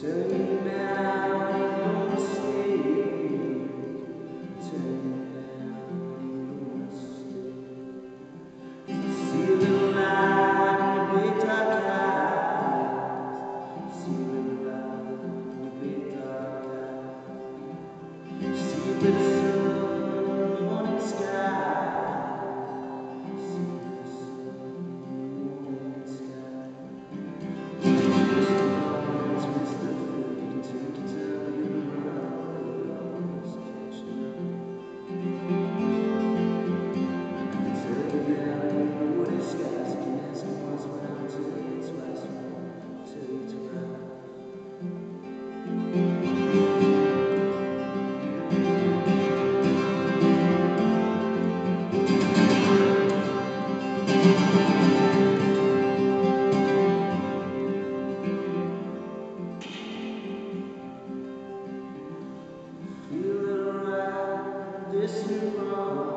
Turning now, don't stay. Turning now, don't stay. See the light, the big dark eyes. See the light, the big dark eyes. See the sun, morning sky. See the sun, morning sky. Feel it around this new world.